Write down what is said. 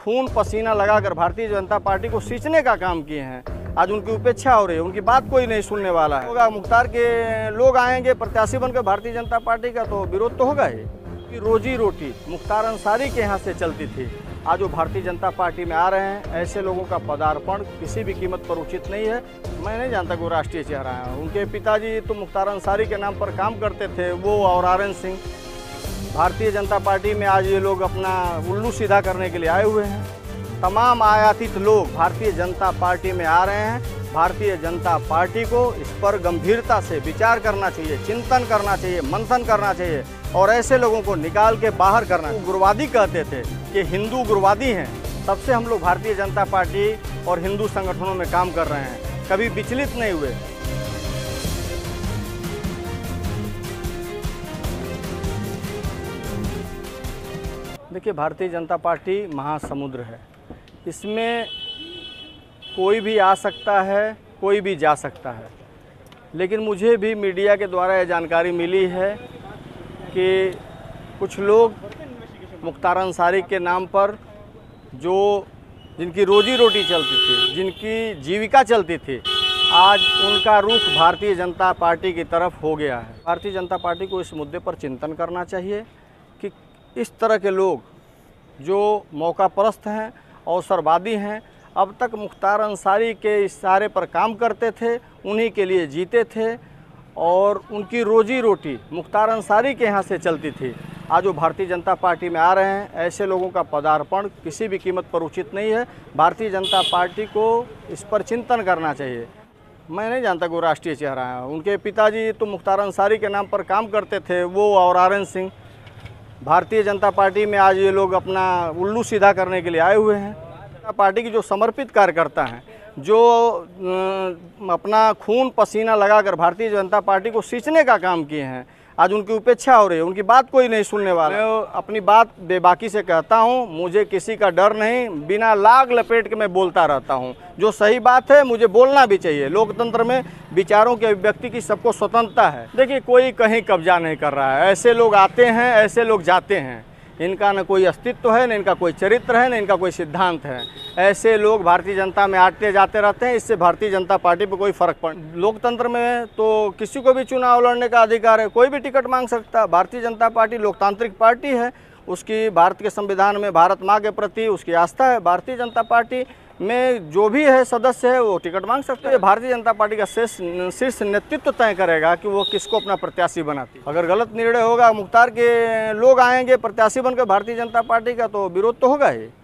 खून पसीना लगाकर भारतीय जनता पार्टी को सींचने का काम किए हैं। आज उनकी उपेक्षा हो रही है, उनकी बात कोई नहीं सुनने वाला है। होगा मुख्तार के लोग आएंगे प्रत्याशी बनकर भारतीय जनता पार्टी का, तो विरोध तो होगा ही। कि रोजी रोटी मुख्तार अंसारी के यहाँ से चलती थी, आज वो भारतीय जनता पार्टी में आ रहे हैं। ऐसे लोगों का पदार्पण किसी भी कीमत पर उचित नहीं है। मैं नहीं जानता कि वो राष्ट्रीय चेहरा है। उनके पिताजी तो मुख्तार अंसारी के नाम पर काम करते थे, वो और are N Singh. Bharatiya Janata party में आज ये लोग अपना उल्लू सीधा करने के लिए आए हुए हैं। तमाम आयातित लोग भारतीय जनता पार्टी में आ रहे हैं। भारतीय जनता पार्टी को इस पर गंभीरता से विचार करना चाहिए, चिंतन करना चाहिए, मंथन करना चाहिए और ऐसे लोगों को निकाल के बाहर करना। गुरवादी कहते थे कि हिंदू गुरवादी हैं, तब से हम लोग भारतीय जनता पार्टी और हिंदू संगठनों में काम कर रहे हैं, कभी विचलित नहीं हुए। देखिए, भारतीय जनता पार्टी महासमुद्र है, इसमें कोई भी आ सकता है, कोई भी जा सकता है। लेकिन मुझे भी मीडिया के द्वारा यह जानकारी मिली है कि कुछ लोग मुख्तार अंसारी के नाम पर जिनकी रोजी रोटी चलती थी, जिनकी जीविका चलती थी, आज उनका रुख भारतीय जनता पार्टी की तरफ हो गया है। भारतीय जनता पार्टी को इस मुद्दे पर चिंतन करना चाहिए कि इस तरह के लोग जो मौकापरस्त हैं, अवसरवादी हैं, अब तक मुख्तार अंसारी के इशारे पर काम करते थे, उन्हीं के लिए जीते थे और उनकी रोजी रोटी मुख्तार अंसारी के यहाँ से चलती थी। आज वो भारतीय जनता पार्टी में आ रहे हैं। ऐसे लोगों का पदार्पण किसी भी कीमत पर उचित नहीं है। भारतीय जनता पार्टी को इस पर चिंतन करना चाहिए। मैं नहीं जानता कि वो राष्ट्रीय चेहरा है। उनके पिताजी तो मुख्तार अंसारी के नाम पर काम करते थे, वो और are N Singh. Bharatiya Janata party में आज ये लोग अपना उल्लू सीधा करने के लिए आए हुए हैं। पार्टी की जो समर्पित कार्यकर्ता हैं, जो अपना खून पसीना लगाकर भारतीय जनता पार्टी को सींचने का काम किए हैं, आज उनकी उपेक्षा हो रही है, उनकी बात कोई नहीं सुनने वाला। मैं अपनी बात बेबाकी से कहता हूं, मुझे किसी का डर नहीं, बिना लाग लपेट के मैं बोलता रहता हूं। जो सही बात है मुझे बोलना भी चाहिए। लोकतंत्र में विचारों की अभिव्यक्ति की सबको स्वतंत्रता है। देखिए, कोई कहीं कब्जा नहीं कर रहा है। ऐसे लोग आते हैं, ऐसे लोग जाते हैं। इनका न कोई अस्तित्व है, न इनका कोई चरित्र है, न इनका कोई सिद्धांत है। ऐसे लोग भारतीय जनता में आते जाते रहते हैं। इससे भारतीय जनता पार्टी पर कोई फर्क पड़। लोकतंत्र में तो किसी को भी चुनाव लड़ने का अधिकार है, कोई भी टिकट मांग सकता है। भारतीय जनता पार्टी लोकतांत्रिक पार्टी है, उसकी भारत के संविधान में भारत माँ के प्रति उसकी आस्था है। भारतीय जनता पार्टी में जो भी है सदस्य है, वो टिकट मांग सकते हैं। भारतीय जनता पार्टी का शीर्ष नेतृत्व तय करेगा कि वो किसको अपना प्रत्याशी बनाती है। अगर गलत निर्णय होगा, मुख्तार के लोग आएंगे प्रत्याशी बनकर भारतीय जनता पार्टी का, तो विरोध तो होगा ही।